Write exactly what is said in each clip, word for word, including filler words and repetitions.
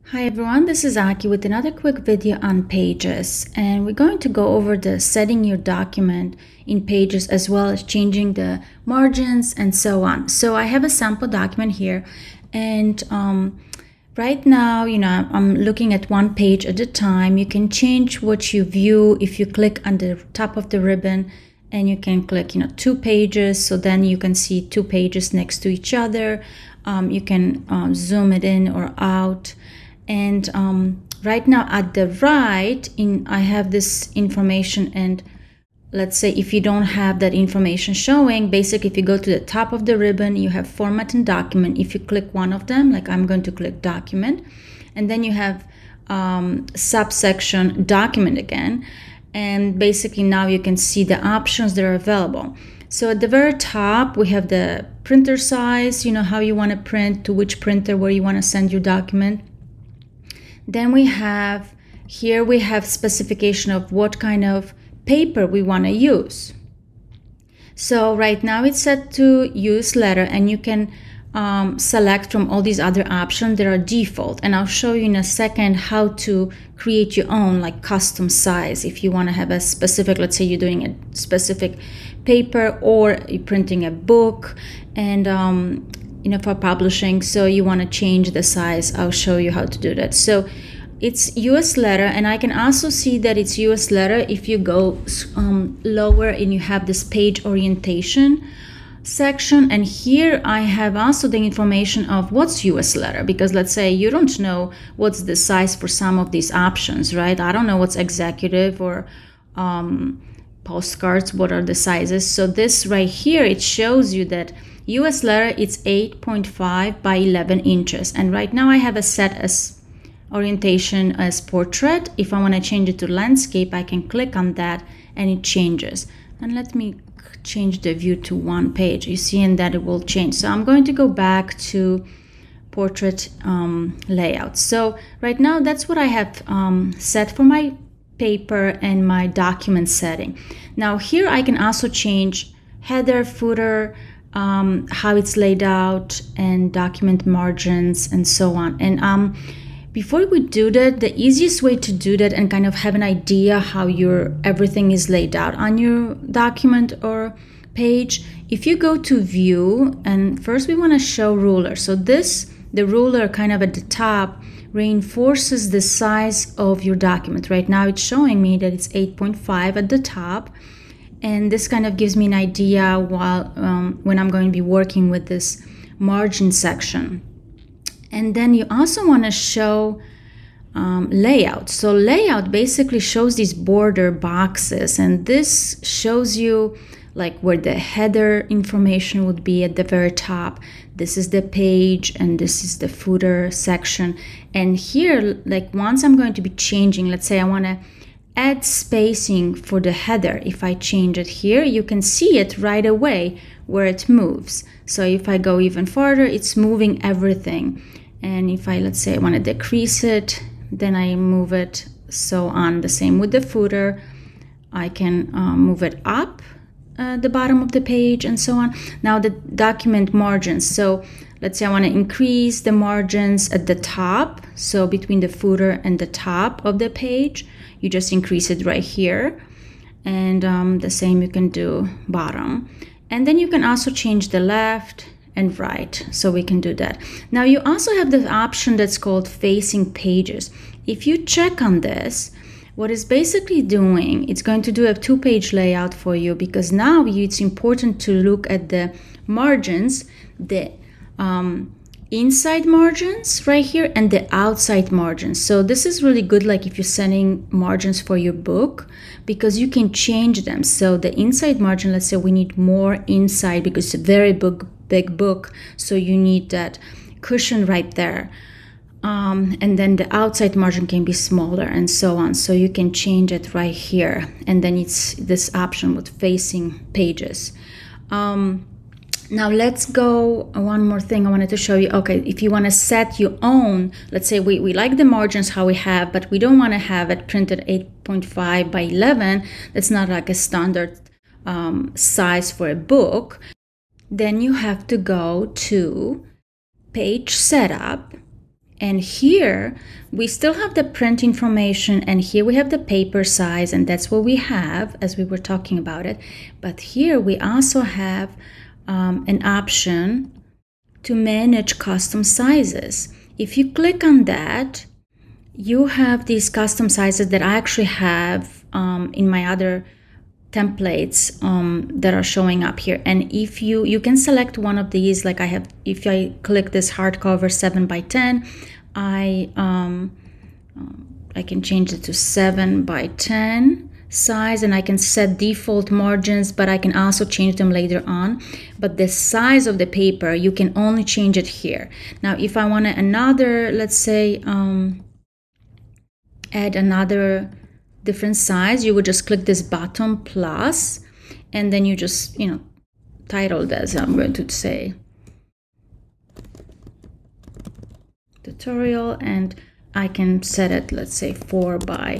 Hi everyone, this is Aki with another quick video on Pages, and we're going to go over the setting your document in Pages as well as changing the margins and so on. So I have a sample document here, and um, right now, you know, I'm looking at one page at a time. You can change what you view if you click on the top of the ribbon, and you can click, you know, two pages, so then you can see two pages next to each other. Um, you can um, zoom it in or out. And um, right now at the right, in I have this information, and let's say if you don't have that information showing, basically if you go to the top of the ribbon, you have format and document. If you click one of them, like I'm going to click document, and then you have um, subsection document again, and basically now you can see the options that are available. So at the very top, we have the printer size, you know, how you want to print, to which printer, where you want to send your document. Then we have, here we have specification of what kind of paper we want to use. So right now it's set to use letter, and you can um, select from all these other options that are default. And I'll show you in a second how to create your own, like custom size. If you want to have a specific, let's say you're doing a specific paper or you're printing a book, and um, you know, for publishing, so you want to change the size, I'll show you how to do that. So it's U S letter, and I can also see that it's U S letter if you go um, lower and you have this page orientation section. And here I have also the information of what's U S letter, because let's say you don't know what's the size for some of these options, right? I don't know what's executive or um, postcards, what are the sizes. So this right here, it shows you that U S letter, it's eight point five by eleven inches. And right now I have a set as orientation as portrait. If I want to change it to landscape, I can click on that and it changes. And let me change the view to one page. You see, and that it will change. So I'm going to go back to portrait um, layout. So right now that's what I have um, set for my paper and my document setting. Now here I can also change header, footer, Um, how it's laid out, and document margins and so on. And um, before we do that, the easiest way to do that and kind of have an idea how your everything is laid out on your document or page, if you go to view, and first we want to show ruler. So this, the ruler kind of at the top, reinforces the size of your document. Right now it's showing me that it's eight point five at the top. And this kind of gives me an idea while um, when I'm going to be working with this margin section. And then you also want to show um, layout. So layout basically shows these border boxes, and this shows you like where the header information would be at the very top. This is the page, and this is the footer section. And here, like once I'm going to be changing, let's say I want to add spacing for the header. If I change it here, you can see it right away where it moves. So if I go even farther, it's moving everything. And if I, let's say I want to decrease it, then I move it, so on. The same with the footer. I can uh, move it up uh, the bottom of the page and so on. Now the document margins. So let's say I want to increase the margins at the top. So between the footer and the top of the page, you just increase it right here. And um, the same you can do bottom. And then you can also change the left and right. So we can do that. Now you also have the option that's called facing pages. If you check on this, what it's basically doing, it's going to do a two-page layout for you, because now it's important to look at the margins, the um, inside margins right here and the outside margins. So this is really good, like if you're setting margins for your book, because you can change them. So the inside margin, let's say we need more inside because it's a very big, big book, so you need that cushion right there. Um, and then the outside margin can be smaller and so on. So you can change it right here. And then it's this option with facing pages. Um, Now let's go, one more thing I wanted to show you. Okay, if you want to set your own, let's say we, we like the margins how we have, but we don't want to have it printed eight point five by eleven. That's not like a standard um, size for a book. Then you have to go to page setup, And here we still have the print information, and here we have the paper size, and that's what we have as we were talking about it. But here we also have um, an option to manage custom sizes. If you click on that, you have these custom sizes that I actually have um, in my other templates um, that are showing up here. And if you you can select one of these, like I have, if I click this hardcover seven by ten, I um, I can change it to seven by ten size, and I can set default margins, but I can also change them later on. But the size of the paper, you can only change it here. Now if I want another, let's say um, add another different size, you would just click this button plus, and then you just, you know, title this, I'm going to say tutorial, and I can set it, let's say four by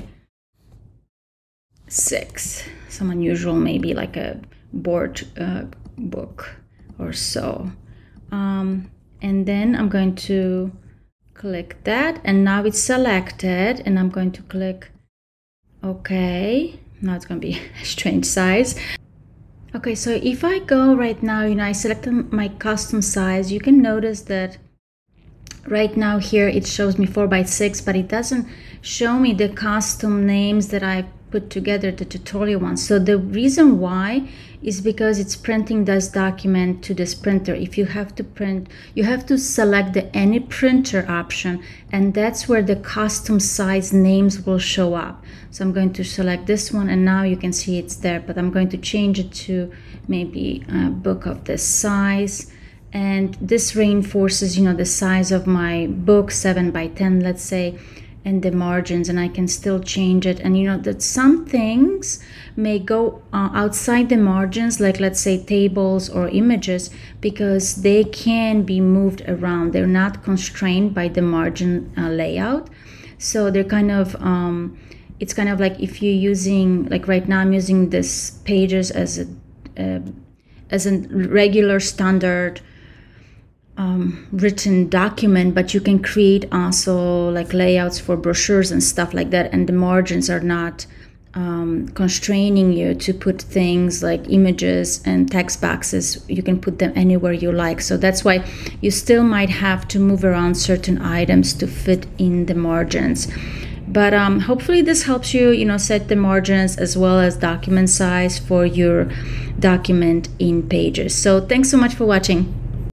six, some unusual, maybe like a board uh, book or so. Um, and then I'm going to click that, and now it's selected, and I'm going to click OK. Now it's going to be a strange size. Okay, so if I go right now, you know, I select my custom size, you can notice that right now here it shows me four by six, but it doesn't show me the custom names that I put together, the tutorial ones. So the reason why is because it's printing this document to this printer. If you have to print, you have to select the any printer option, and that's where the custom size names will show up. So I'm going to select this one, and now you can see it's there, but I'm going to change it to maybe a book of this size. And this reinforces, you know, the size of my book, seven by ten, let's say, and the margins, and I can still change it. And you know that some things may go uh, outside the margins, like let's say tables or images, because they can be moved around. They're not constrained by the margin uh, layout. So they're kind of, um, it's kind of like if you're using, like right now I'm using this pages as a, uh, as a regular standard Um, written document, but you can create also like layouts for brochures and stuff like that, and the margins are not um, constraining you to put things like images and text boxes. You can put them anywhere you like. So that's why you still might have to move around certain items to fit in the margins. But um, hopefully this helps you, you know, set the margins as well as document size for your document in Pages. So thanks so much for watching.